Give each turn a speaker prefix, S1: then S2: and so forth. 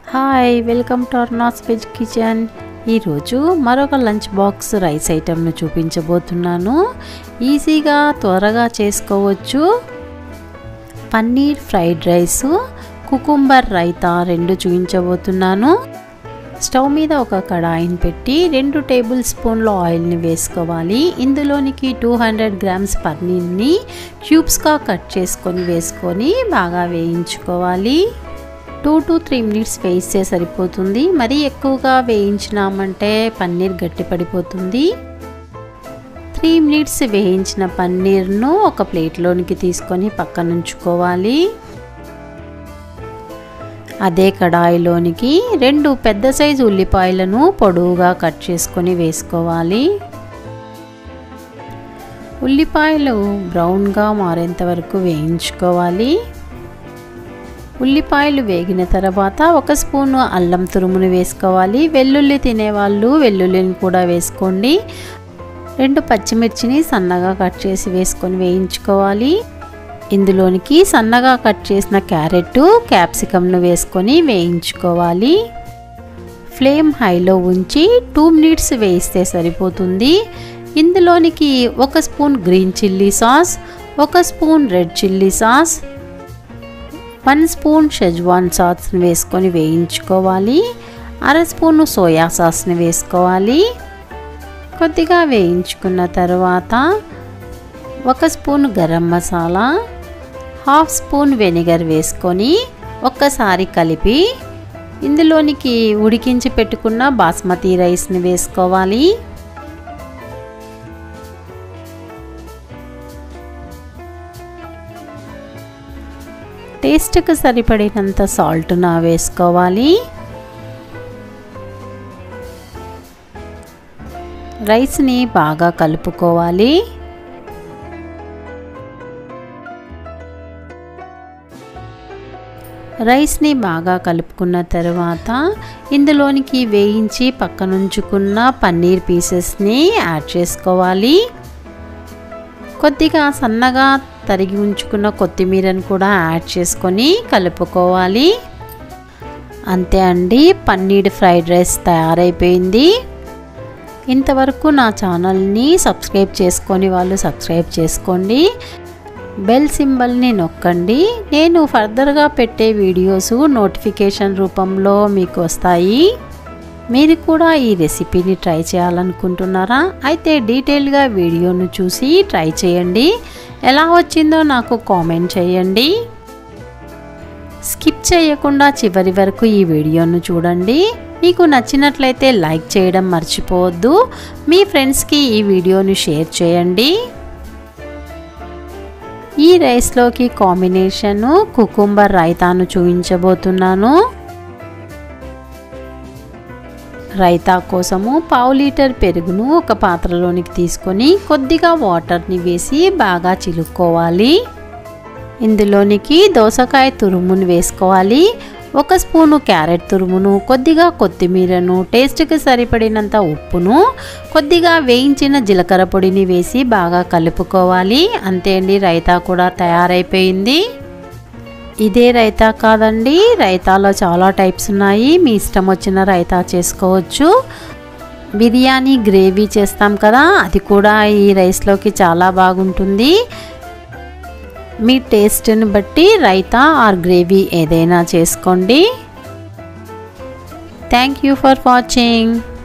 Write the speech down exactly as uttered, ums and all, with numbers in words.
S1: Hi welcome to అర్నాస్ veg kitchen. ఈరోజు మరొక లంచ్ బాక్స్ రైస్ ఐటెంను చూపించబోతున్నాను। ఈజీగా త్వరగా చేసుకోవచ్చు। Paneer fried rice, cucumber raita రెండు చూపించబోతున్నాను। స్టవ్ మీద ఒక కడాయిని పెట్టి రెండు టేబుల్ స్పూన్ల ఆయిల్ని వేసుకోవాలి। ఇందులోనికి టూ హండ్రెడ్ గ్రామ్స్ పన్నీర్ని క్యూబ్స్గా కట్ చేసుకొని వేసుకొని బాగా వేయించుకోవాలి। టూ టు త్రీ మినిట్స్ వేయిస్తే సరిపోతుంది। మరీ ఎక్కువగా వేయించినామంటే పన్నీర్ గట్టి పడిపోతుంది। త్రీ మినిట్స్ వేయించిన పన్నీర్ను ఒక ప్లేట్లోనికి తీసుకొని పక్కన ఉంచుకోవాలి। అదే కడాయిలోనికి రెండు పెద్ద సైజు ఉల్లిపాయలను పొడవుగా కట్ చేసుకొని వేసుకోవాలి। ఉల్లిపాయలు బ్రౌన్గా మారేంత వరకు వేయించుకోవాలి। ఉల్లిపాయలు వేగిన తర్వాత ఒక స్పూను అల్లం తురుమును వేసుకోవాలి। వెల్లుల్లి తినేవాళ్ళు వెల్లుల్లిని కూడా వేసుకోండి। రెండు పచ్చిమిర్చిని సన్నగా కట్ చేసి వేసుకొని వేయించుకోవాలి। ఇందులోనికి సన్నగా కట్ చేసిన క్యారెట్, క్యాప్సికమ్ను వేసుకొని వేయించుకోవాలి। ఫ్లేమ్ హైలో ఉంచి టూ మినిట్స్ వేయిస్తే సరిపోతుంది। ఇందులోనికి ఒక స్పూన్ గ్రీన్ చిల్లీ సాస్, ఒక spoon red chilli sauce, one spoon Schezwan సాస్ని వేసుకొని వేయించుకోవాలి। అర స్పూను సోయా సాస్ని వేసుకోవాలి। కొద్దిగా వేయించుకున్న తర్వాత ఒక spoon garam masala, half spoon vinegar వేసుకొని ఒక్కసారి కలిపి ఇందులోనికి ఉడికించి పెట్టుకున్న బాస్మతి రైస్ని వేసుకోవాలి। టేస్ట్కి సరిపడినంత సాల్ట్ను వేసుకోవాలి। రైస్ని బాగా కలుపుకోవాలి। రైస్ని బాగా కలుపుకున్న తర్వాత ఇందులోనికి వేయించి పక్కనుంచుకున్న పన్నీర్ పీసెస్ని యాడ్ చేసుకోవాలి। కొద్దిగా సన్నగా తరిగి ఉంచుకున్న కొత్తిమీరను కూడా యాడ్ చేసుకొని కలుపుకోవాలి। అంతే అండి, పన్నీర్ ఫ్రైడ్ రైస్ తయారైపోయింది। ఇంతవరకు నా ఛానల్ని సబ్స్క్రైబ్ చేసుకొని వాళ్ళు సబ్స్క్రైబ్ చేసుకోండి, బెల్ సింబల్ని నొక్కండి। నేను ఫర్దర్గా పెట్టే వీడియోస్ నోటిఫికేషన్ రూపంలో మీకు వస్తాయి। మీరు కూడా ఈ రెసిపీని ట్రై చేయాలనుకుంటున్నారా? అయితే డీటెయిల్గా వీడియోను చూసి ట్రై చేయండి। ఎలా వచ్చిందో నాకు కామెంట్ చేయండి। స్కిప్ చేయకుండా చివరి వరకు ఈ వీడియోను చూడండి। మీకు నచ్చినట్లయితే లైక్ చేయడం మర్చిపోవద్దు। మీ ఫ్రెండ్స్కి ఈ వీడియోను షేర్ చేయండి। ఈ రైస్లోకి కాంబినేషను కుకుంబర్ రైతాను చూపించబోతున్నాను। రైతా కోసము పావు లీటర్ పెరుగును ఒక పాత్రలోనికి తీసుకొని కొద్దిగా వాటర్ని వేసి బాగా చిలుక్కోవాలి। ఇందులోనికి దోసకాయ తురుమును వేసుకోవాలి, ఒక స్పూను క్యారెట్ తురుమును, కొద్దిగా కొత్తిమీరను, టేస్ట్కి సరిపడినంత ఉప్పును, కొద్దిగా వేయించిన జీలకర్ర పొడిని వేసి బాగా కలుపుకోవాలి। అంతే అండి, రైతా కూడా తయారైపోయింది। ఇదే రైతా కాదండి, రైతాలో చాలా టైప్స్ ఉన్నాయి, మీ ఇష్టం వచ్చిన రైతా చేసుకోవచ్చు। బిర్యానీ గ్రేవీ చేస్తాం కదా, అది కూడా ఈ రైస్లోకి చాలా బాగుంటుంది। మీ టేస్ట్ని బట్టి రైతా ఆర్ గ్రేవీ ఏదైనా చేసుకోండి। Thank you for watching.